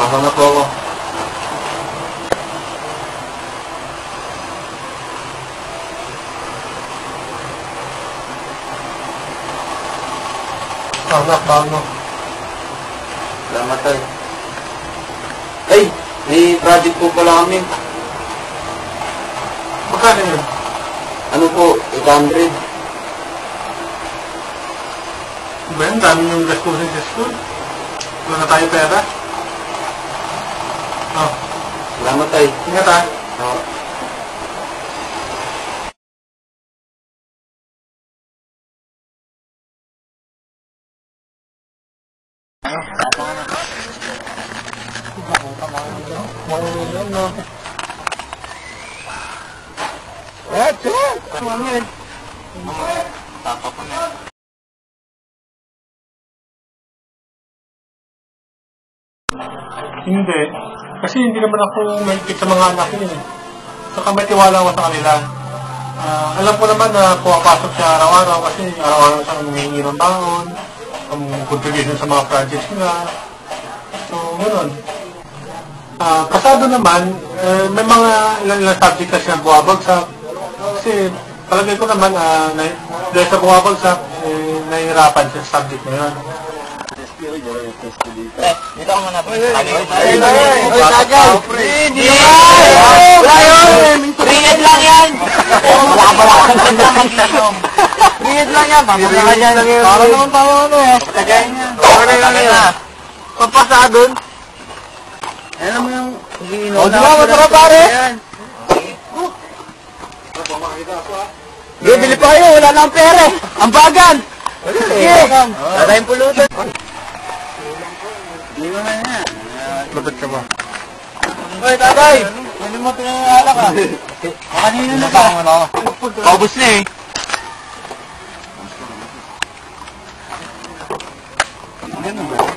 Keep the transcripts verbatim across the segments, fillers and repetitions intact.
Pasok na po ako. Anak, paano? Salamat tayo. Ay, may project po pala kami. Magkano yun? Ano po, eight hundred. Ba yun? Dami yung gastusin sa school. Wala na tayo pera. Oh. Salamat tayo. Ingat ha. Oo. Hindi. Kasi hindi naman ako mahigpit sa mga anak yun. Saka may tiwala ko sa kanila. Uh, alam ko naman na pumapasok siya araw-araw kasi araw-araw siya humingi ng taon, ang contribution sa mga projects nila. So, gano'n. Uh, kasado naman, uh, may mga ilang-ilang subject kasi na buwabagsak. Kasi palagay ko naman, uh, na, dahil sa buwabagsak, eh, nahihirapan siya sa subject na yun. Eh, dito ako muna po. Ay, ay, ay, ay, tagay! Hindi! Wala yun! Ringid lang yan! Wala ba lang ang inom? Ringid lang yan, mamaya yan. Para naman tayo ano eh. Tagay niya. Para lang yan. Papasa dun. Alam mo yung inom. O, di ba? Matara pare! Hindi, bili pa kayo. Wala lang pere. Ang bagan! Sige! Wala yung pulutan. Hindi mo na yan. Lapit ka ba? Hoy, tatay! Pwede mo pinangyala ka. Kanina na ba? Paubos na eh. Ganun ba?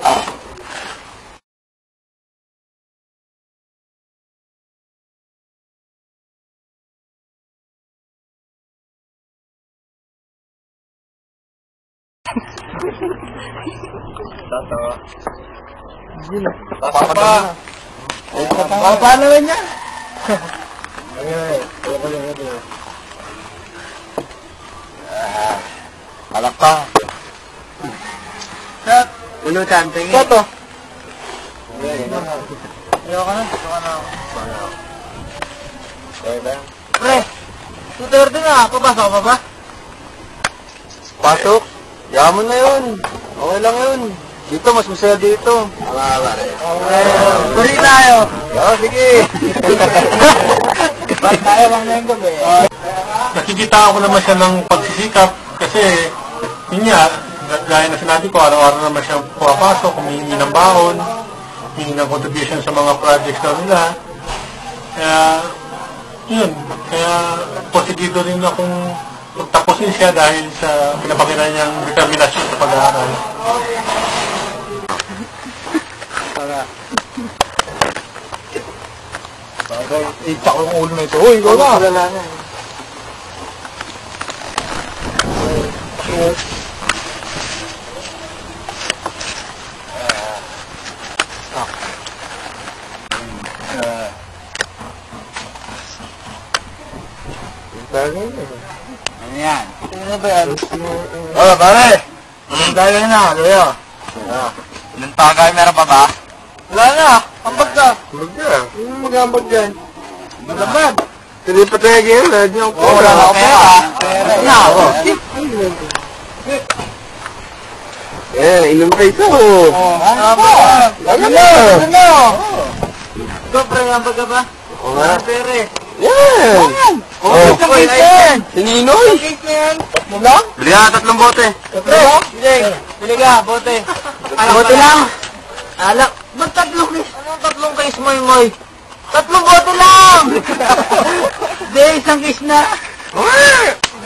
Tatawa. Papa! Papa naman yan! Alak pa. Sat! Ulutan, tingin. Toto! Ayaw ka na? Ito ka na ako. Pre! two thirty na! Papasok ka ba? Pasok? Yaman na yun. Okay lang yun. Dito, mas masaya dito. Wala, wala. Turi tayo! Oo, sige. Ba't tayo lang na yung gabi? Nakikita ako naman siya ng pagsisikap kasi yun nga, gaya na sinabi ko, araw-araw naman siya pumapasok, humihingi ng baon, humihingi ng contribution sa mga projects na nila. Kaya, yun. Kaya, posigido rin akong magtapusin siya dahil sa pinapakita niyang determinasyon sa pag-aaral. Para. Bagay, itak ko yung ulo na ito. Uy, ikaw na! Wala na. Bagay na. Ano yan? Ano ba yan? Oh, pare! Anong tagay na? Kaya? Ilang tagay meron pa ba? Wala na! Ambag ka! Ambag ka? Ano mag-ambag dyan? Malabag! Hindi pa tayo ngayon, lahat niyo ang Oo, wala na pera! Pera na! Eh, inom pa ito! Oo, ano ba? Ano na? Ano? Ikaw, pre, ambag ka ba? Oo nga. Ano pera eh? Yan! Oo, isang case na yan! Sininoy! Isang case na yan! Tatlo lang? Bili ka tatlong bote! Tatlo lang? Sige, bili ka, bote. Bote lang? Alak. Ba't tatlong case? Anong tatlong case mo yung moy? Tatlong bote lang! Hindi, isang case na. Oo!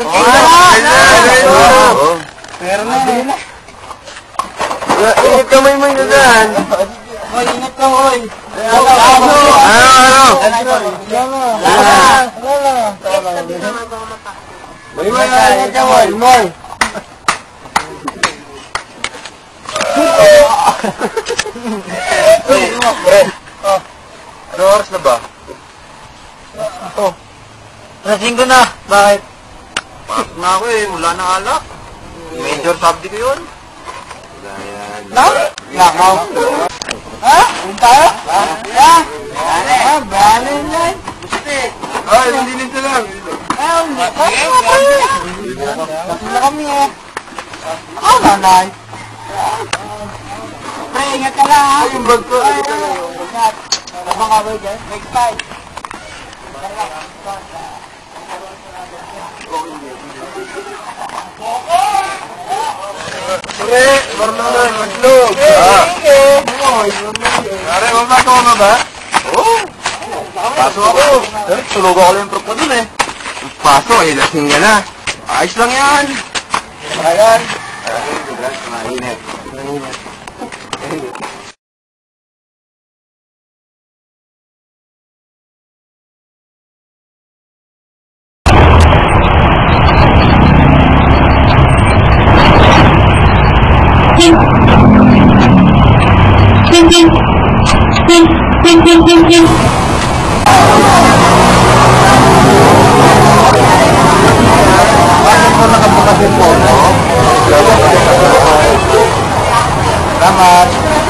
Pero na, bili na. Ingat kamay mo yun dyan! Hoy, ingat ka, hoy. Ano? Ano? May mga ingat ka, Moy! Moy! Oh. Ano oras na ba? Oh. Lasing ko na. Bakit? Pasok na ako eh. Wala na alak. Major subject ko yun. Na? Nakaw. Ha? Ayun tayo? Ha? Ha? Ha? Bale na. Ay, nandinin ka lang. Ay, hindi. Kasi nga tayo. Kasi na kami eh. Ah, nanay. Pre, ingat ka lang ha. Yung bag ko. Ingat. Abang ka ba dyan? Next time. Pre, marunong na yung maglog. Ah. Pare, mamagawa mo ba? Oo. Paso ako. Tulog ako lang yung truck mo dun eh. Paso, eh, lasing ka na. Ayos lang yan. Ayan. Mainit. Mainit. Ding ding ding ding ding ding ding. Selamat.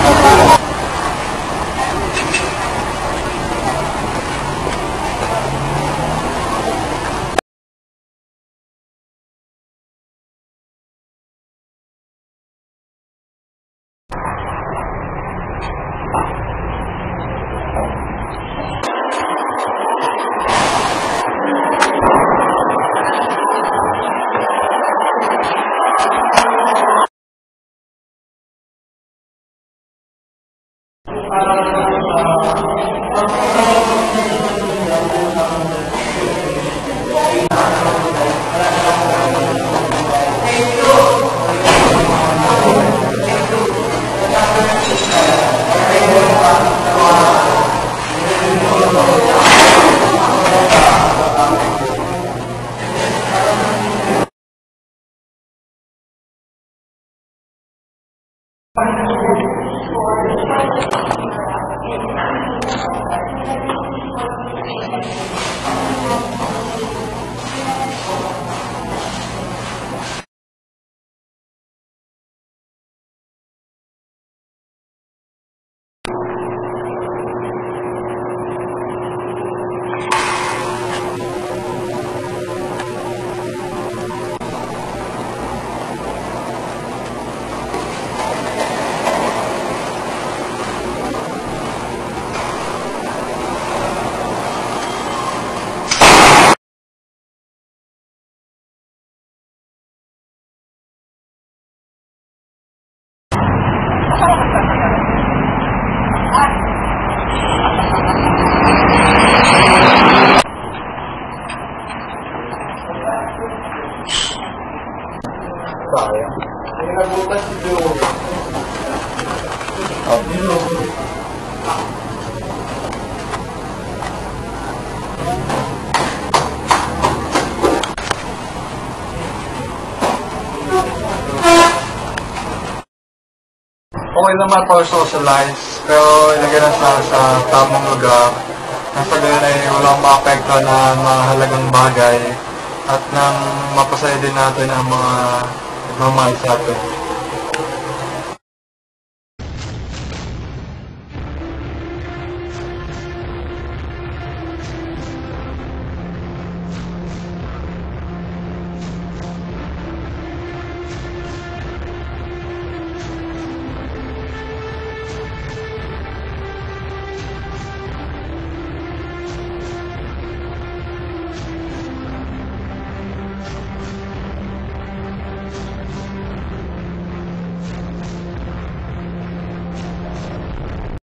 Sayang. Ay, nabutas si Joe. Oh, Joe. Okay naman para socialize, pero ilagay na sa, sa tamang lugar. Nasa ganyan ay walang maapekto na mahalagang bagay at nang mapasaya din natin ang mga nagmamahal sa atin.